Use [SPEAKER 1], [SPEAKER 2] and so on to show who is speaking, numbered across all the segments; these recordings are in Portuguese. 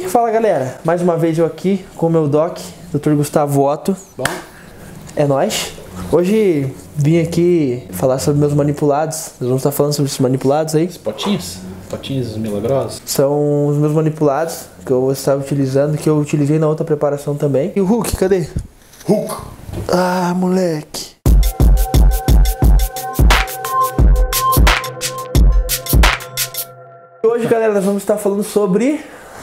[SPEAKER 1] Fala galera, mais uma vez eu aqui com o meu doc, Dr. Gustavo Otto.
[SPEAKER 2] Bom.
[SPEAKER 1] É nóis. Hoje vim aqui falar sobre meus manipulados. Nós vamos estar falando sobre esses manipulados aí.
[SPEAKER 2] Os potinhos? Potinhos milagrosos?
[SPEAKER 1] São os meus manipulados que eu estava utilizando, que eu utilizei na outra preparação também. E o Hulk, cadê?
[SPEAKER 2] Hulk!
[SPEAKER 1] Ah, moleque. Hoje, galera, nós vamos estar falando sobre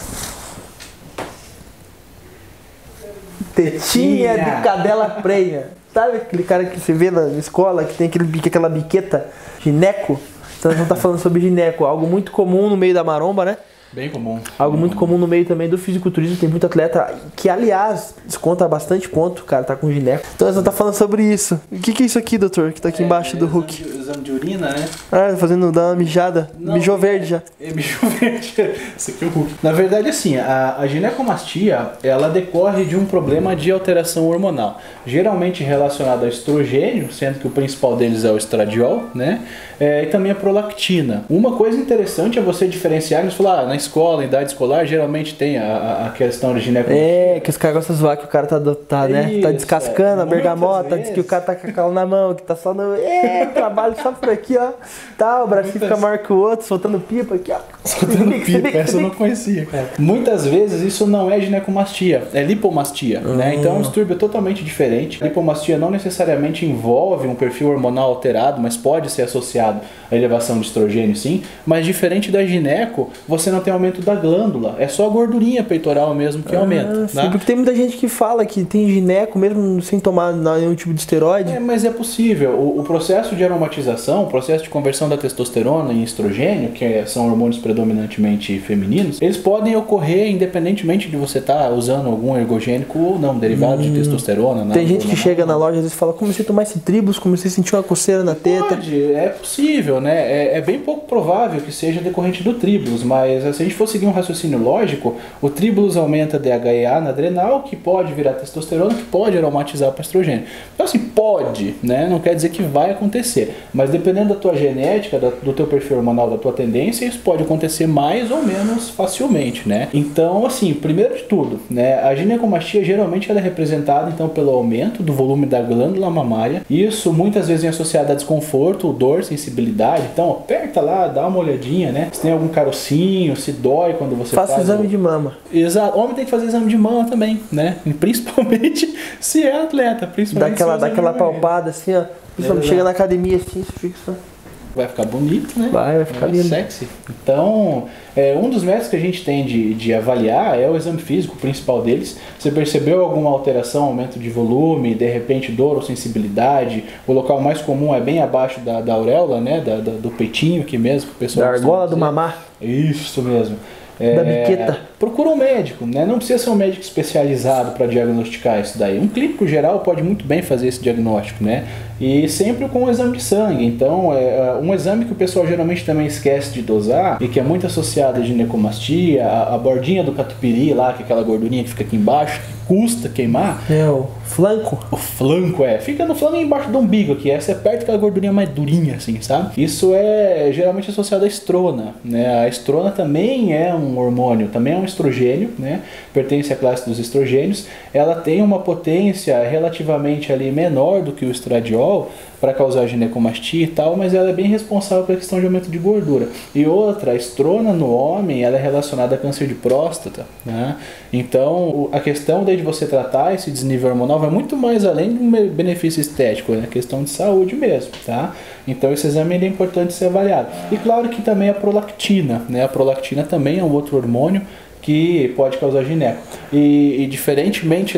[SPEAKER 1] tetinha de cadela prenha. Sabe aquele cara que você vê na escola que tem aquela biqueta gineco? Então nós vamos estar falando sobre gineco, algo muito comum no meio da maromba, né?
[SPEAKER 2] Bem comum.
[SPEAKER 1] Algo muito comum no meio também do fisiculturismo. Tem muito atleta que, aliás, desconta bastante ponto, cara, tá com gineco. Então nós vamos estar falando sobre isso. O que é isso aqui, doutor, que tá aqui embaixo do Hulk?
[SPEAKER 2] Exame de urina, né?
[SPEAKER 1] Ah, fazendo dar uma mijada. Não, mijou verde já.
[SPEAKER 2] Mijou verde. Esse aqui é o Hulk. Na verdade, assim, a ginecomastia, ela decorre de um problema de alteração hormonal. Geralmente relacionado a estrogênio, sendo que o principal deles é o estradiol, né? E também a prolactina. Uma coisa interessante é você diferenciar, eles falam, na escola, em idade escolar, geralmente tem a questão de ginecomastia.
[SPEAKER 1] É, que os caras gostam de zoar que o cara tá né? Tá descascando a bergamota, diz que o cara tá com a cala na mão, que tá só no... trabalho só por aqui, ó. Tá, o bracinho fica maior que o outro, soltando pipa aqui, ó.
[SPEAKER 2] Soltando pipa, essa eu não conhecia, cara. Muitas vezes isso não é ginecomastia, é lipomastia, né? Então é um distúrbio totalmente diferente. A lipomastia não necessariamente envolve um perfil hormonal alterado, mas pode ser associado à elevação de estrogênio, sim. Mas diferente da gineco, você não tem aumento da glândula, é só a gordurinha peitoral mesmo que aumenta.
[SPEAKER 1] Sim,
[SPEAKER 2] né?
[SPEAKER 1] porque tem muita gente que fala que tem gineco mesmo sem tomar nenhum tipo de esteroide.
[SPEAKER 2] Mas é possível. O processo de aromatização, o processo de conversão da testosterona em estrogênio, que são hormônios predominantemente femininos, eles podem ocorrer independentemente de você estar usando algum ergogênico ou não, derivado de testosterona.
[SPEAKER 1] Tem gente que chega na loja às vezes e fala, comecei a tomar esse Tribus, comecei a sentir uma coceira na teta.
[SPEAKER 2] É possível, né? É bem pouco provável que seja decorrente do Tribulus, mas se a gente for seguir um raciocínio lógico, o Tribulus aumenta DHEA na adrenal, que pode virar testosterona, que pode aromatizar para estrogênio. Então assim, pode, né? Não quer dizer que vai acontecer, mas dependendo da tua genética, do teu perfil hormonal, da tua tendência, isso pode acontecer mais ou menos facilmente, né? Então assim, primeiro de tudo, né? A ginecomastia geralmente ela é representada então pelo aumento do volume da glândula mamária. Isso muitas vezes vem associado a desconforto, dor, sensibilidade. Então aperta lá, dá uma olhadinha, né? Se tem algum carocinho, se dói quando você faz...
[SPEAKER 1] Faça exame de mama.
[SPEAKER 2] Exato. Homem tem que fazer exame de mama também, né? E principalmente se é atleta. Principalmente
[SPEAKER 1] dá aquela palpada assim, ó. Principalmente chega na academia assim, você fica só...
[SPEAKER 2] Vai ficar bonito, né?
[SPEAKER 1] Vai ficar lindo.
[SPEAKER 2] Sexy. Então, um dos métodos que a gente tem de avaliar é o exame físico, o principal deles. Você percebeu alguma alteração, aumento de volume, de repente dor ou sensibilidade? O local mais comum é bem abaixo da auréola, né? Do peitinho aqui mesmo. Que o pessoal
[SPEAKER 1] da argola do mamar.
[SPEAKER 2] Isso mesmo.
[SPEAKER 1] Da biqueta.
[SPEAKER 2] Procura um médico, né? Não precisa ser um médico especializado para diagnosticar isso daí. Um clínico geral pode muito bem fazer esse diagnóstico, né? E sempre com um exame de sangue. Então, um exame que o pessoal geralmente também esquece de dosar e que é muito associado à ginecomastia, a bordinha do catupiry lá, que é aquela gordurinha que fica aqui embaixo, que custa queimar.
[SPEAKER 1] É, o flanco.
[SPEAKER 2] O flanco, fica no flanco e embaixo do umbigo aqui. Essa é perto daquela gordurinha mais durinha, assim, sabe? Isso é geralmente associado à estrona, né? A estrona também é um hormônio, também é um estrogênio, né? Pertence à classe dos estrogênios. Ela tem uma potência relativamente ali menor do que o estradiol para causar ginecomastia e tal, mas ela é bem responsável pela questão de aumento de gordura. E outra, a estrona no homem, ela é relacionada a câncer de próstata, né? Então, a questão de você tratar esse desnível hormonal vai muito mais além de um benefício estético, é questão de saúde mesmo, tá? Então, esse exame é importante ser avaliado. E claro que também a prolactina, né? A prolactina também é um outro hormônio que pode causar gineco. E diferentemente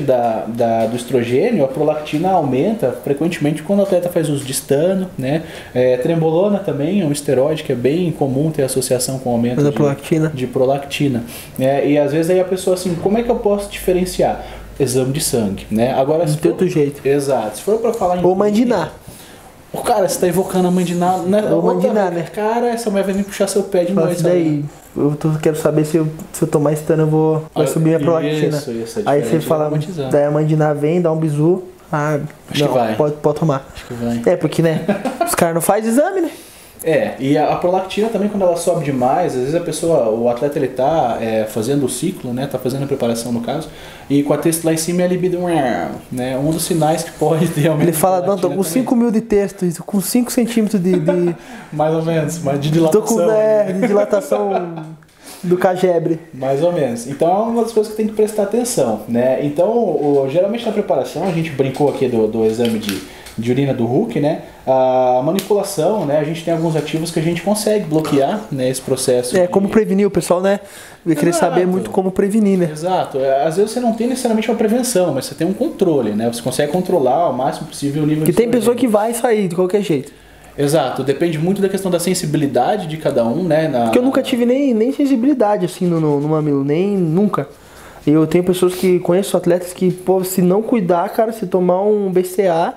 [SPEAKER 2] do estrogênio, a prolactina aumenta frequentemente quando o atleta faz uso de estano, né? Trembolona também é um esteroide que é bem comum ter associação com o aumento de prolactina. E às vezes aí a pessoa assim, como é que eu posso diferenciar? Exame de sangue, né? Agora,
[SPEAKER 1] de outro jeito.
[SPEAKER 2] Exato. Se for para falar em...
[SPEAKER 1] Ou mandinar.
[SPEAKER 2] O cara, você tá invocando a mandinar, né?
[SPEAKER 1] Ou mandinar, né?
[SPEAKER 2] Cara, essa mulher vai vir puxar seu pé de noite.
[SPEAKER 1] Daí, quero saber se eu tomar estano, vai subir a prolactina.
[SPEAKER 2] Isso,
[SPEAKER 1] aí você fala, daí a mandinar vem, dá um bisu.
[SPEAKER 2] Acho que vai.
[SPEAKER 1] Pode tomar.
[SPEAKER 2] Acho que vai.
[SPEAKER 1] Porque, né? Os caras não fazem exame, né?
[SPEAKER 2] E a prolactina também, quando ela sobe demais, às vezes o atleta ele tá fazendo o ciclo, né, tá fazendo a preparação no caso, e com a texto lá em cima é a libido, né, um dos sinais que pode ter aumento.
[SPEAKER 1] Ele fala, não, tô com 5 mil de texto, com 5 centímetros de...
[SPEAKER 2] mais ou menos, mas de dilatação.
[SPEAKER 1] Tô com, de dilatação do cagebre.
[SPEAKER 2] Mais ou menos. Então é uma das coisas que tem que prestar atenção, né, então geralmente na preparação, a gente brincou aqui do exame de urina do Hulk, né? A manipulação, né? A gente tem alguns ativos que a gente consegue bloquear, né? Esse processo.
[SPEAKER 1] Como prevenir, o pessoal, né? Vai querer saber muito como prevenir, né?
[SPEAKER 2] Exato. Às vezes você não tem necessariamente uma prevenção, mas você tem um controle, né? Você consegue controlar ao máximo possível o nível de...
[SPEAKER 1] Que tem pessoa que vai sair de qualquer jeito.
[SPEAKER 2] Exato. Depende muito da questão da sensibilidade de cada um, né?
[SPEAKER 1] Porque eu nunca tive nem sensibilidade, assim, no mamilo. Nem nunca. Eu tenho pessoas que... Conheço atletas que, pô, se não cuidar, cara, se tomar um BCA...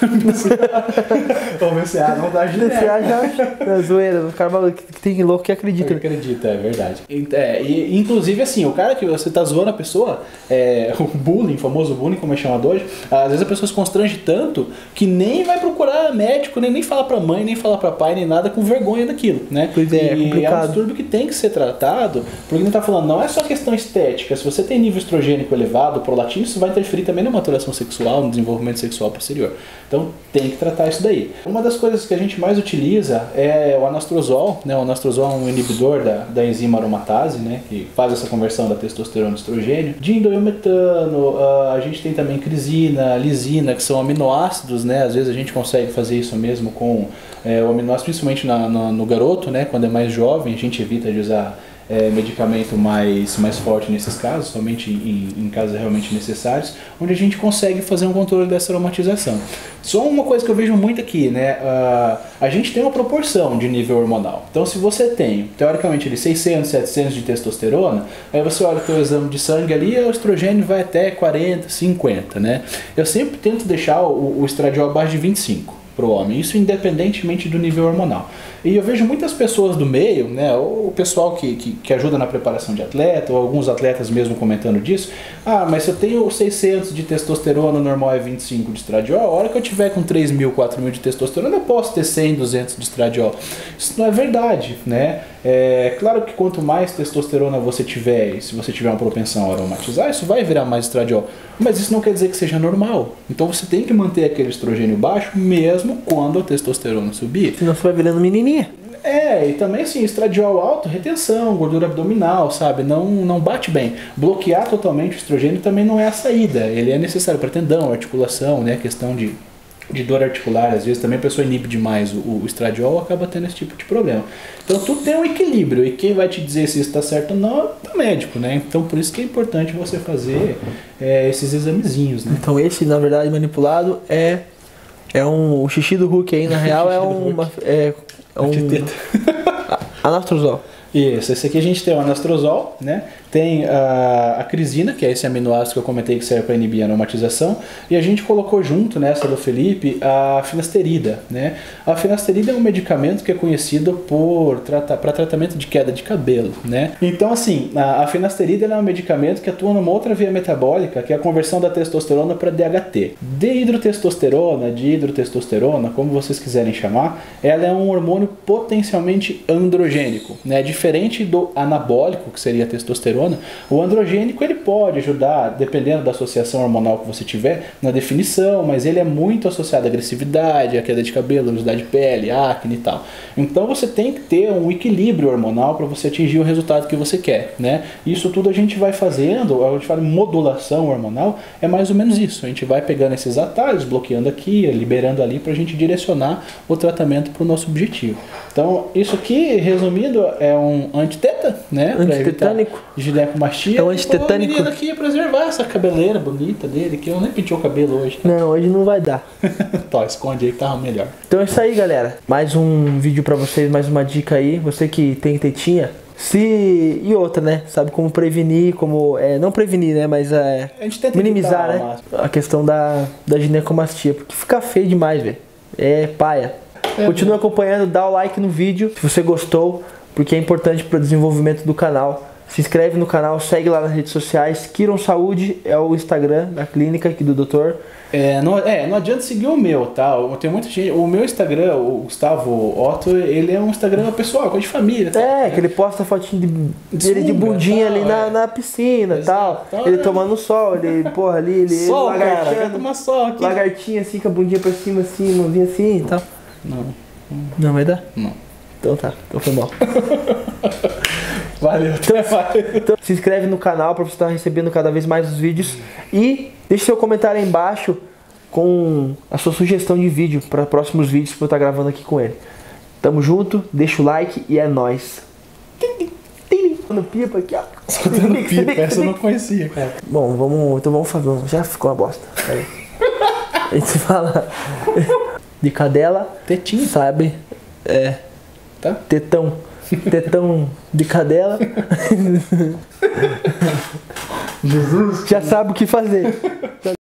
[SPEAKER 2] O BCA não dá de
[SPEAKER 1] BCA já é zoeira, o cara que tem louco que acredita.
[SPEAKER 2] Acredita, é verdade. E inclusive assim, o cara que você tá zoando a pessoa, o bullying, o famoso bullying, como é chamado hoje, às vezes a pessoa se constrange tanto que nem vai procurar médico, nem fala pra mãe, nem fala pra pai, nem nada, com vergonha daquilo, né?
[SPEAKER 1] Pois é, é complicado.
[SPEAKER 2] É um distúrbio que tem que ser tratado, porque ele tá falando, não é só questão estética, se você tem nível estrogênico elevado, prolactina, isso vai interferir também na maturação sexual, no desenvolvimento sexual posterior. Então tem que tratar isso daí. Uma das coisas que a gente mais utiliza é o anastrozol, né? O anastrozol é um inibidor da enzima aromatase, né? Que faz essa conversão da testosterona e estrogênio. Diindiometano, a gente tem também crisina, lisina, que são aminoácidos, né? Às vezes a gente consegue fazer isso mesmo com o aminoácido, principalmente no garoto, né? Quando é mais jovem, a gente evita de usar medicamento mais forte nesses casos, somente em casos realmente necessários, onde a gente consegue fazer um controle dessa aromatização. Só uma coisa que eu vejo muito aqui, né? A gente tem uma proporção de nível hormonal. Então, se você tem, teoricamente, 600, 700 de testosterona, aí você olha o seu exame de sangue ali, o estrogênio vai até 40, 50, né? Eu sempre tento deixar o estradiol abaixo de 25 para o homem, isso independentemente do nível hormonal. E eu vejo muitas pessoas do meio, né, o pessoal que ajuda na preparação de atleta, ou alguns atletas mesmo comentando disso, mas se eu tenho 600 de testosterona, o normal é 25 de estradiol, a hora que eu tiver com 3.000, 4.000 de testosterona, eu posso ter 100, 200 de estradiol. Isso não é verdade, né? Claro que quanto mais testosterona você tiver, e se você tiver uma propensão a aromatizar, isso vai virar mais estradiol. Mas isso não quer dizer que seja normal. Então você tem que manter aquele estrogênio baixo, mesmo quando a testosterona subir.
[SPEAKER 1] Senão você vai virando menininha.
[SPEAKER 2] E também assim, estradiol alto, retenção, gordura abdominal, sabe? Não bate bem. Bloquear totalmente o estrogênio também não é a saída. Ele é necessário para tendão, articulação, né? Questão de dor articular, às vezes também a pessoa inibe demais o estradiol, acaba tendo esse tipo de problema. Então tudo tem um equilíbrio, e quem vai te dizer se isso está certo ou não é o médico, né? Então por isso que é importante você fazer esses examezinhos, né?
[SPEAKER 1] Então esse, na verdade, manipulado é o xixi do Hulk aí, na real é um anastrozol.
[SPEAKER 2] Isso, esse aqui a gente tem o anastrozol, né? Tem a crisina, que é esse aminoácido que eu comentei que serve para inibir a aromatização, e a gente colocou junto nessa do Felipe a finasterida, né? A finasterida é um medicamento que é conhecido para tratamento de queda de cabelo, né? Então assim, a finasterida é um medicamento que atua numa outra via metabólica, que é a conversão da testosterona para DHT. Dihidrotestosterona, como vocês quiserem chamar, ela é um hormônio potencialmente androgênico, né? Diferente do anabólico, que seria a testosterona, o androgênico ele pode ajudar, dependendo da associação hormonal que você tiver, na definição, mas ele é muito associado à agressividade, à queda de cabelo, oleosidade de pele, acne e tal. Então você tem que ter um equilíbrio hormonal para você atingir o resultado que você quer, né? Isso tudo a gente vai fazendo, a gente fala em modulação hormonal, é mais ou menos isso. A gente vai pegando esses atalhos, bloqueando aqui, liberando ali, para a gente direcionar o tratamento para o nosso objetivo. Então, isso aqui, resumindo, é um antiteta, né?
[SPEAKER 1] Antitetânico.
[SPEAKER 2] Ginecomastia.
[SPEAKER 1] É um antitetânico.
[SPEAKER 2] O menino aqui ia preservar essa cabeleira bonita dele, que eu nem penteou o cabelo hoje.
[SPEAKER 1] Tá? Não, hoje não vai dar.
[SPEAKER 2] Tó, esconde aí que tava melhor.
[SPEAKER 1] Então é isso aí, galera. Mais um vídeo pra vocês, mais uma dica aí. Você que tem tetinha, e outra, né? Sabe como prevenir, como... não prevenir, né? Mas
[SPEAKER 2] a gente tenta
[SPEAKER 1] minimizar, né? A questão da ginecomastia. Porque fica feio demais, velho. É paia. Continua acompanhando, dá o like no vídeo se você gostou, porque é importante para o desenvolvimento do canal Se inscreve no canal, segue lá nas redes sociais. Kiron Saúde é o Instagram da clínica aqui do doutor.
[SPEAKER 2] Não adianta seguir o meu, tá? Tem muita gente. O meu Instagram, o Gustavo Otto, ele é um Instagram pessoal, coisa de família. Tá?
[SPEAKER 1] Que ele posta fotinho dele de bundinha ali na piscina e tal. Ele tomando sol, ele, porra, ali, ele
[SPEAKER 2] sol,
[SPEAKER 1] lagarteando.
[SPEAKER 2] Uma sol aqui.
[SPEAKER 1] Lagartinha assim, com a bundinha pra cima, assim, mãozinha assim e tal. Não vai dar?
[SPEAKER 2] Não.
[SPEAKER 1] Então tá, então foi mal.
[SPEAKER 2] Valeu,
[SPEAKER 1] então, se inscreve no canal pra você estar recebendo cada vez mais os vídeos. E deixe seu comentário aí embaixo com a sua sugestão de vídeo para próximos vídeos que eu vou estar gravando aqui com ele. Tamo junto, deixa o like e é nóis. No pipa aqui, ó.
[SPEAKER 2] Soltando pipa, essa eu não conhecia, cara.
[SPEAKER 1] Bom, então vamos fazer. Já ficou uma bosta. Aí. A gente fala de cadela,
[SPEAKER 2] tetinho,
[SPEAKER 1] sabe?
[SPEAKER 2] Tá?
[SPEAKER 1] Tetão de cadela. Jesus, já sabe o que fazer.